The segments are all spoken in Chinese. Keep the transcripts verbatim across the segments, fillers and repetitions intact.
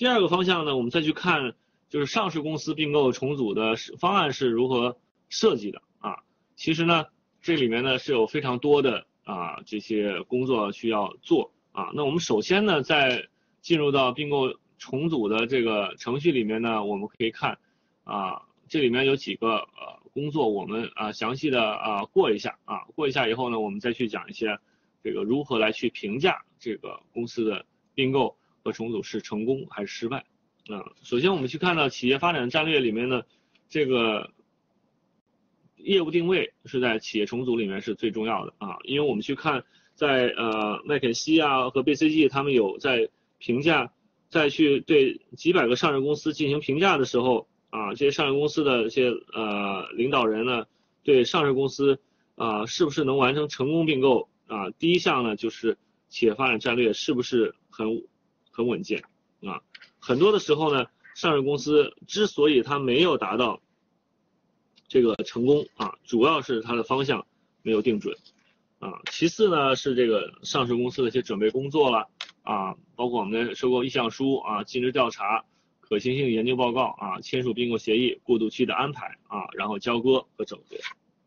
第二个方向呢，我们再去看就是上市公司并购重组的方案是如何设计的啊。其实呢，这里面呢是有非常多的啊这些工作需要做啊。那我们首先呢，在进入到并购重组的这个程序里面呢，我们可以看啊，这里面有几个呃工作，我们啊详细的啊过一下啊，过一下以后呢，我们再去讲一些这个如何来去评价这个公司的并购和重组是成功还是失败啊。首先我们去看到企业发展战略里面呢，这个业务定位是在企业重组里面是最重要的啊，因为我们去看在呃麦肯锡啊和 B C G 他们有在评价，再去对几百个上市公司进行评价的时候啊，这些上市公司的一些呃领导人呢，对上市公司啊是不是能完成成功并购啊，第一项呢就是企业发展战略是不是很很稳健啊，很多的时候呢，上市公司之所以它没有达到这个成功啊，主要是它的方向没有定准啊。其次呢是这个上市公司的一些准备工作了啊，包括我们的收购意向书啊、尽职调查、可行性研究报告啊、签署并购协议、过渡期的安排啊，然后交割和整合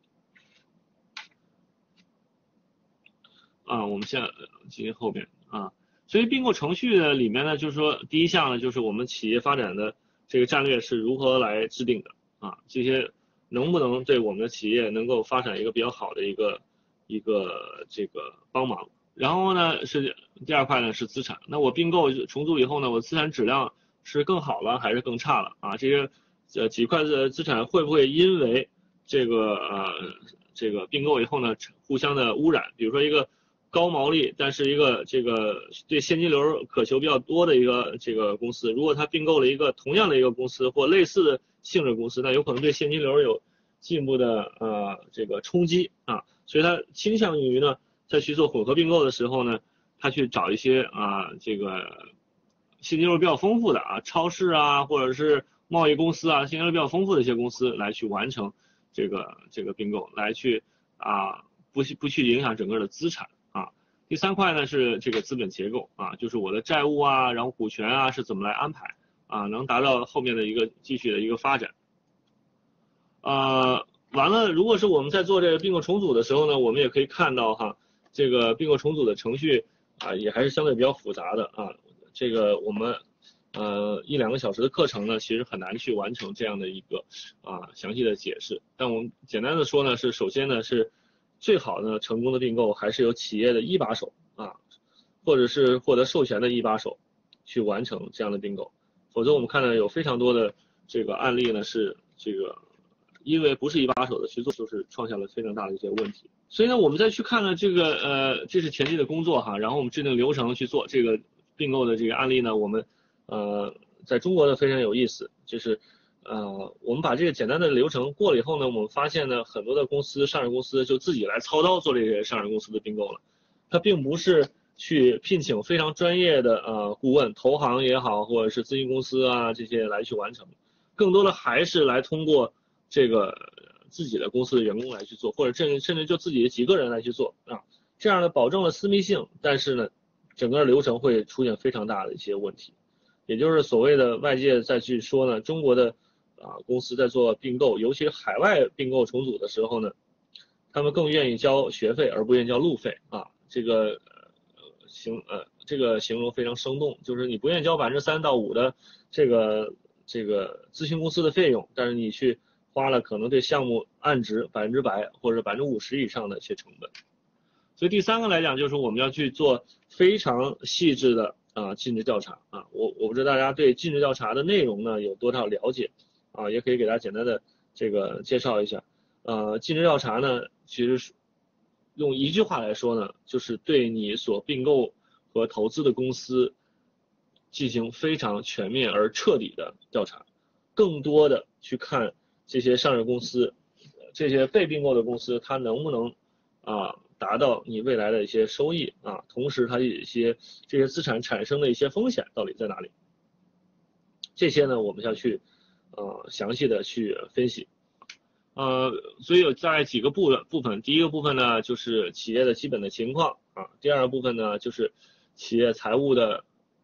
啊。我们现在进行后边啊，所以并购程序的里面呢，就是说第一项呢，就是我们企业发展的这个战略是如何来制定的啊，这些能不能对我们的企业能够发展一个比较好的一个一个这个帮忙。然后呢是第二块呢是资产，那我并购重组以后呢，我资产质量是更好了还是更差了啊？这些呃几块的资产会不会因为这个呃这个并购以后呢互相的污染？比如说一个高毛利，但是一个这个对现金流渴求比较多的一个这个公司，如果它并购了一个同样的一个公司或类似的性质公司，那有可能对现金流有进一步的呃这个冲击啊，所以它倾向于呢在去做混合并购的时候呢，他去找一些啊这个现金流比较丰富的啊超市啊或者是贸易公司啊，现金流比较丰富的一些公司来去完成这个这个并购，来去啊不去不去影响整个的资产。第三块呢是这个资本结构啊，就是我的债务啊，然后股权啊是怎么来安排啊，能达到后面的一个继续的一个发展。呃，完了，如果是我们在做这个并购重组的时候呢，我们也可以看到哈，这个并购重组的程序啊也还是相对比较复杂的啊，这个我们呃一两个小时的课程呢，其实很难去完成这样的一个啊详细的解释。但我们简单的说呢，是首先呢是。最好呢，成功的并购还是由企业的一把手啊，或者是获得授权的一把手去完成这样的并购，否则我们看到有非常多的这个案例呢是这个因为不是一把手的去做，就是创下了非常大的一些问题。所以呢，我们再去看呢这个呃，这是前期的工作哈，然后我们制定流程去做这个并购的这个案例呢，我们呃在中国呢非常有意思，就是。呃，我们把这个简单的流程过了以后呢，我们发现呢，很多的公司、上市公司就自己来操刀做这些上市公司的并购了。它并不是去聘请非常专业的呃顾问、投行也好，或者是咨询公司啊这些来去完成，更多的还是来通过这个自己的公司的员工来去做，或者甚至甚至就自己几个人来去做啊，这样呢保证了私密性，但是呢，整个流程会出现非常大的一些问题，也就是所谓的外界再去说呢，中国的。啊，公司在做并购，尤其海外并购重组的时候呢，他们更愿意交学费而不愿意交路费啊。这个呃形呃这个形容非常生动，就是你不愿意交百分之三到五的这个这个咨询公司的费用，但是你去花了可能对项目按值百分之百或者百分之五十以上的一些成本。所以第三个来讲，就是我们要去做非常细致的啊尽职调查啊。我我不知道大家对尽职调查的内容呢有多少了解。啊，也可以给大家简单的这个介绍一下。呃，尽职调查呢，其实是用一句话来说呢，就是对你所并购和投资的公司进行非常全面而彻底的调查，更多的去看这些上市公司、这些被并购的公司，它能不能啊达到你未来的一些收益啊，同时它有一些这些资产产生的一些风险到底在哪里？这些呢，我们要去。呃，详细的去分析，呃，所以有在几个部部分，第一个部分呢就是企业的基本的情况啊，第二个部分呢就是企业财务的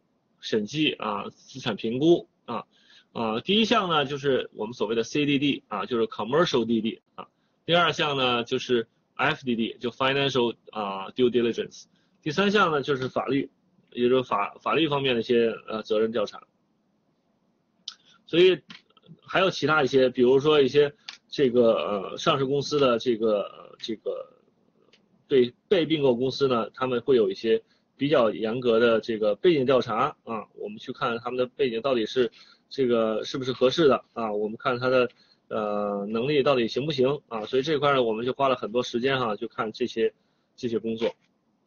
审计啊，资产评估啊。啊，第一项呢就是我们所谓的 C D D 啊，就是 Commercial D D 啊。第二项呢就是 F D D， 就 Financial 啊 Due Diligence。第三项呢就是法律，也就是法法律方面的一些呃责任调查。所以还有其他一些，比如说一些这个呃上市公司的这个这个对被并购公司呢，他们会有一些比较严格的这个背景调查啊，我们去看他们的背景到底是这个是不是合适的啊，我们看他的呃能力到底行不行啊，所以这块呢我们就花了很多时间哈、啊，就看这些这些工作。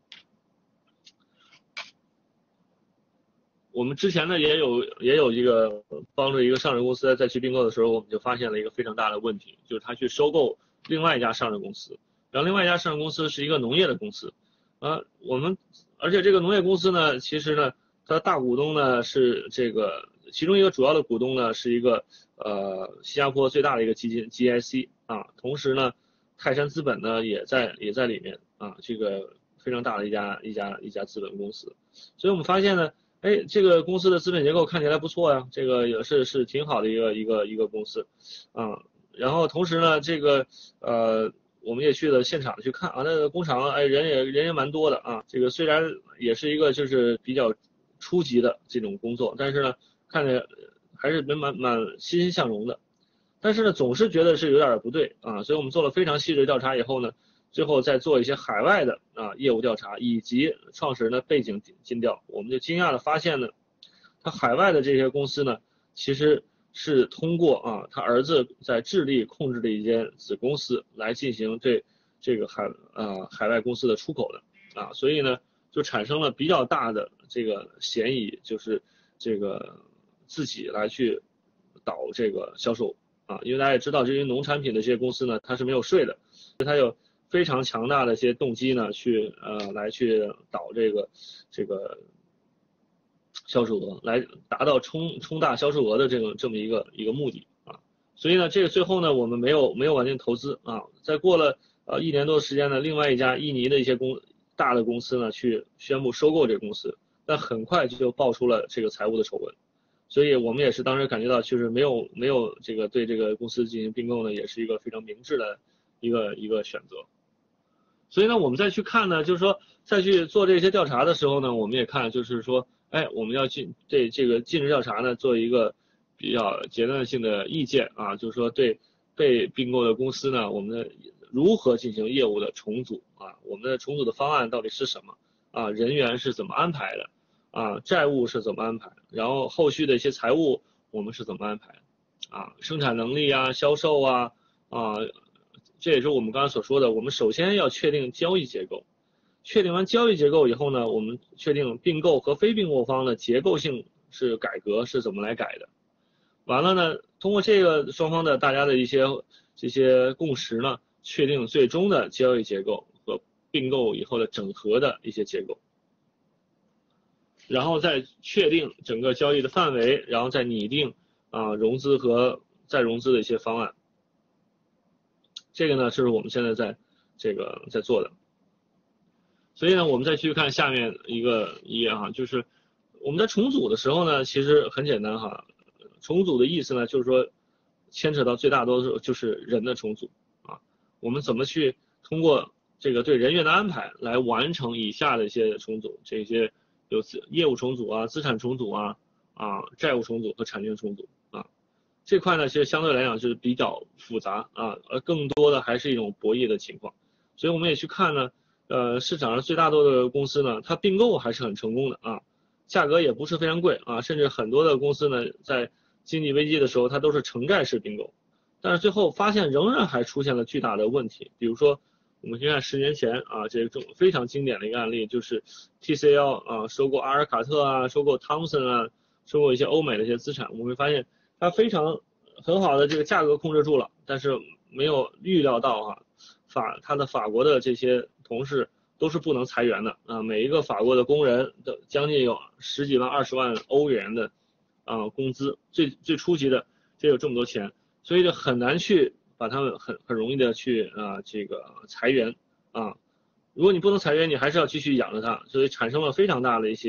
我们之前呢也有也有一个帮助一个上市公司再去并购的时候，我们就发现了一个非常大的问题，就是他去收购另外一家上市公司，然后另外一家上市公司是一个农业的公司，啊，我们而且这个农业公司呢，其实呢，它的大股东呢是这个其中一个主要的股东呢是一个呃新加坡最大的一个基金 G I C 啊，同时呢泰山资本呢也在也在里面啊，这个非常大的一家一家一家资本公司，所以我们发现呢。哎，这个公司的资本结构看起来不错呀，这个也是是挺好的一个一个一个公司，啊，然后同时呢，这个呃，我们也去了现场去看啊，那个工厂哎人也人也蛮多的啊，这个虽然也是一个就是比较初级的这种工作，但是呢，看着还是蛮蛮蛮欣欣向荣的，但是呢，总是觉得是有点不对啊，所以我们做了非常细致的调查以后呢。最后再做一些海外的啊业务调查，以及创始人的背景尽调，我们就惊讶的发现呢，他海外的这些公司呢，其实是通过啊他儿子在智利控制的一间子公司来进行对这个海啊海外公司的出口的啊，所以呢就产生了比较大的这个嫌疑，就是这个自己来去导这个销售啊，因为大家也知道这些农产品的这些公司呢，它是没有税的，它有非常强大的一些动机呢，去呃来去导这个这个销售额，来达到冲冲大销售额的这个这么一个一个目的啊。所以呢，这个最后呢，我们没有没有完全投资啊。在过了呃一年多的时间呢，另外一家印尼的一些公大的公司呢，去宣布收购这个公司，但很快就爆出了这个财务的丑闻。所以我们也是当时感觉到，就是没有没有这个对这个公司进行并购呢，也是一个非常明智的一个一个选择。所以呢，我们再去看呢，就是说再去做这些调查的时候呢，我们也看就是说，哎，我们要进对这个尽职调查呢做一个比较阶段性的意见啊，就是说对被并购的公司呢，我们的如何进行业务的重组啊，我们的重组的方案到底是什么啊，人员是怎么安排的啊，债务是怎么安排，然后后续的一些财务我们是怎么安排啊，生产能力啊，销售啊啊。这也是我们刚才所说的，我们首先要确定交易结构，确定完交易结构以后呢，我们确定并购和非并购方的结构性是改革是怎么来改的。完了呢，通过这个双方的大家的一些这些共识呢，确定最终的交易结构和并购以后的整合的一些结构，然后再确定整个交易的范围，然后再拟定啊融资和再融资的一些方案。这个呢，是我们现在在这个在做的，所以呢，我们再去看下面一个一页哈，就是我们在重组的时候呢，其实很简单哈，重组的意思呢，就是说牵扯到最大多数就是人的重组啊，我们怎么去通过这个对人员的安排来完成以下的一些重组，这些有业务重组啊、资产重组啊、啊债务重组和产权重组啊。这块呢，其实相对来讲是比较复杂啊，而更多的还是一种博弈的情况，所以我们也去看呢，呃，市场上最大多的公司呢，它并购还是很成功的啊，价格也不是非常贵啊，甚至很多的公司呢，在经济危机的时候，它都是城债式并购，但是最后发现仍然还出现了巨大的问题，比如说我们去看十年前啊，这种非常经典的一个案例就是 T C L 啊，收购阿尔卡特啊，收购汤姆森啊，收购一些欧美的一些资产，我们会发现。它非常很好的这个价格控制住了，但是没有预料到哈、啊，法它的法国的这些同事都是不能裁员的啊，每一个法国的工人的将近有十几万、二十万欧元的啊工资，最最初级的这有这么多钱，所以就很难去把他们很很容易的去啊这个裁员啊，如果你不能裁员，你还是要继续养着它，所以产生了非常大的一些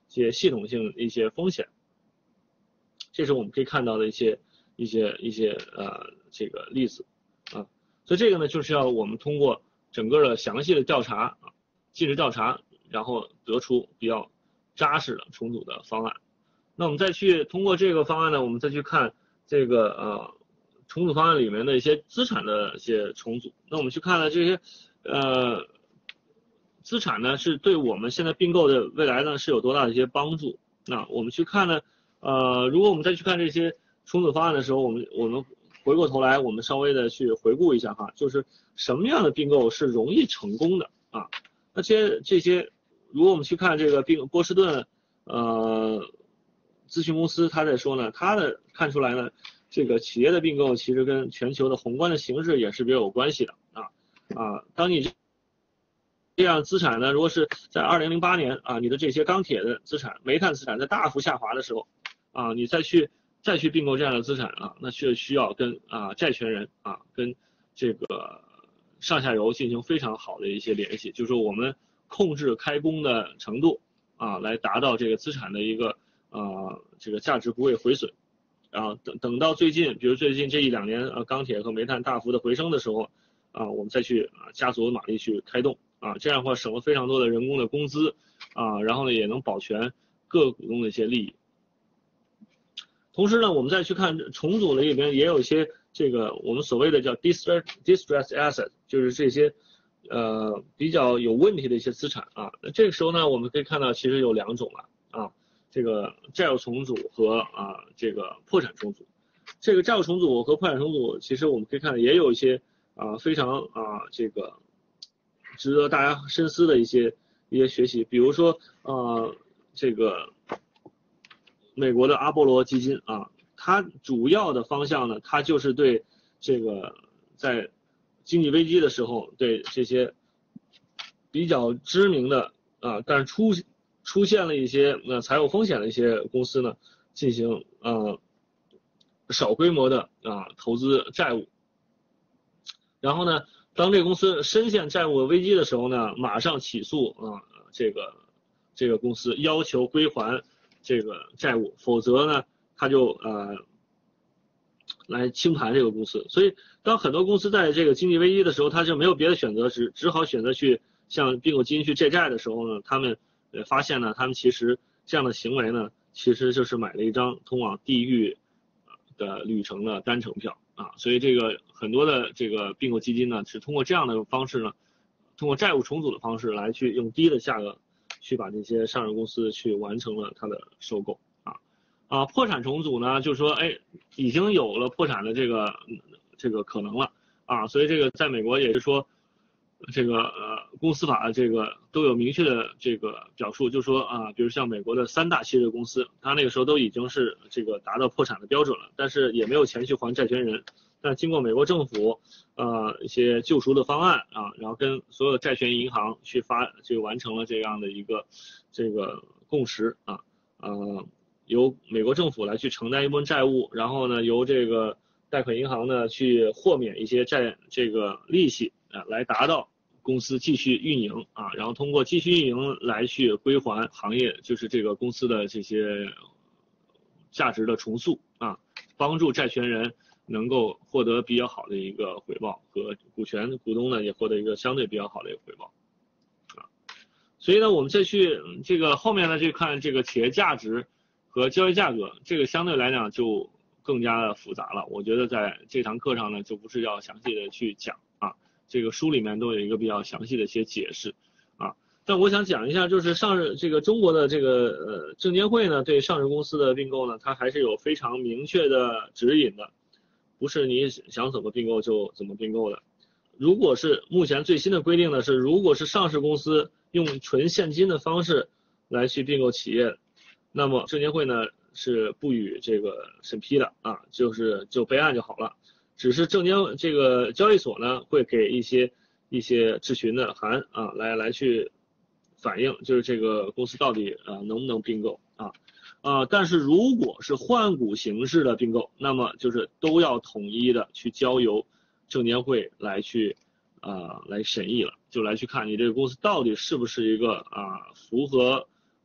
些系统性一些风险。这是我们可以看到的一些一些一些呃这个例子啊。所以这个呢，就是要我们通过整个的详细的调查啊，尽职调查，然后得出比较扎实的重组的方案。那我们再去通过这个方案呢，我们再去看这个呃重组方案里面的一些资产的一些重组。那我们去看了这些呃资产呢，是对我们现在并购的未来呢是有多大的一些帮助。那我们去看呢，呃，如果我们再去看这些重组方案的时候，我们我们回过头来，我们稍微的去回顾一下哈，就是什么样的并购是容易成功的啊？那这些这些，如果我们去看这个并波士顿呃咨询公司，他在说呢，他的看出来呢，这个企业的并购其实跟全球的宏观的形势也是比较有关系的啊啊，当你这样资产呢，如果是在二零零八年啊，你的这些钢铁的资产、煤炭资产在大幅下滑的时候啊，你再去再去并购这样的资产啊，那是需要跟啊债权人啊跟这个上下游进行非常好的一些联系，就是说我们控制开工的程度啊，来达到这个资产的一个啊这个价值不会毁损。然后等等到最近，比如最近这一两年呃钢铁和煤炭大幅的回升的时候啊，我们再去啊加足马力去开动。啊，这样的话省了非常多的人工的工资，啊，然后呢也能保全各股东的一些利益。同时呢，我们再去看重组里面也有一些这个我们所谓的叫 distress distress asset， 就是这些呃比较有问题的一些资产啊。那这个时候呢，我们可以看到其实有两种了啊，这个债务重组和啊这个破产重组。这个债务重组和破产重组，其实我们可以看到也有一些啊非常啊这个值得大家深思的一些一些学习，比如说呃这个美国的阿波罗基金啊，它主要的方向呢，它就是对这个在经济危机的时候，对这些比较知名的啊，但是出出现了一些呃财务风险的一些公司呢，进行呃小规模的啊投资债务，然后呢，当这个公司深陷债务危机的时候呢，马上起诉啊这个这个公司，要求归还这个债务，否则呢他就呃来清盘这个公司。所以当很多公司在这个经济危机的时候，他就没有别的选择，只只好选择去向并购基金去借债的时候呢，他们呃发现呢，他们其实这样的行为呢，其实就是买了一张通往地狱的旅程的单程票。啊，所以这个很多的这个并购基金呢，是通过这样的方式呢，通过债务重组的方式来去用低的价格去把这些上市公司去完成了它的收购啊啊，破产重组呢，就是说，哎，已经有了破产的这个这个可能了啊，所以这个在美国也是说，这个呃公司法这个都有明确的这个表述，就是说啊，比如像美国的三大系列公司，它那个时候都已经是这个达到破产的标准了，但是也没有钱去还债权人。但经过美国政府呃一些救赎的方案啊，然后跟所有债权银行去发，就完成了这样的一个这个共识啊，呃，由美国政府来去承担一部分债务，然后呢由这个贷款银行呢去豁免一些债这个利息啊，来达到公司继续运营啊，然后通过继续运营来去归还行业，就是这个公司的这些价值的重塑啊，帮助债权人能够获得比较好的一个回报，和股权股东呢也获得一个相对比较好的一个回报啊。所以呢，我们再去这个后面呢去看这个企业价值和交易价格，这个相对来讲就更加的复杂了。我觉得在这堂课上呢，就不是要详细的去讲啊。这个书里面都有一个比较详细的一些解释啊，但我想讲一下，就是上市这个中国的这个呃证监会呢，对上市公司的并购呢，它还是有非常明确的指引的，不是你想怎么并购就怎么并购的。如果是目前最新的规定呢是，如果是上市公司用纯现金的方式来去并购企业，那么证监会呢是不予这个审批的啊，就是就备案就好了。只是证监这个交易所呢会给一些一些质询的函啊，来来去反映，就是这个公司到底啊能不能并购啊啊，但是如果是换股形式的并购，那么就是都要统一的去交由证监会来去啊来审议了，就来去看你这个公司到底是不是一个啊符合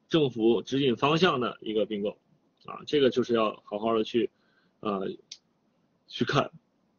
政府指引方向的一个并购啊，这个就是要好好的去呃去看。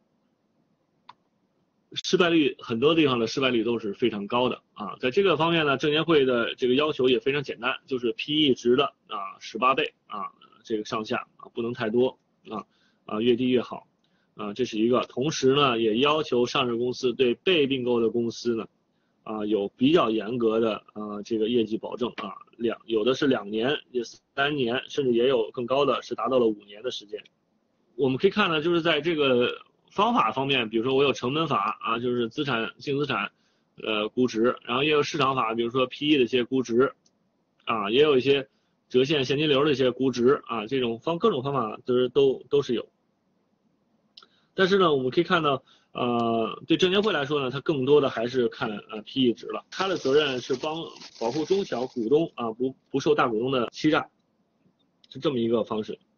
失败率很多地方的失败率都是非常高的啊，在这个方面呢，证监会的这个要求也非常简单，就是 P E 值的啊十八倍啊，这个上下啊不能太多啊啊越低越好啊，这是一个。同时呢，也要求上市公司对被并购的公司呢啊有比较严格的啊这个业绩保证啊，两有的是两年，也三年，甚至也有更高的是达到了五年的时间。我们可以看呢，就是在这个方法方面，比如说我有成本法啊，就是资产净资产呃估值，然后也有市场法，比如说 P E 的一些估值啊，也有一些折现现金流的一些估值啊，这种方各种方法都是都都是有。但是呢，我们可以看到，呃，对证监会来说呢，它更多的还是看呃 P E 值了，它的责任是帮保护中小股东啊不不受大股东的欺诈，是这么一个方式。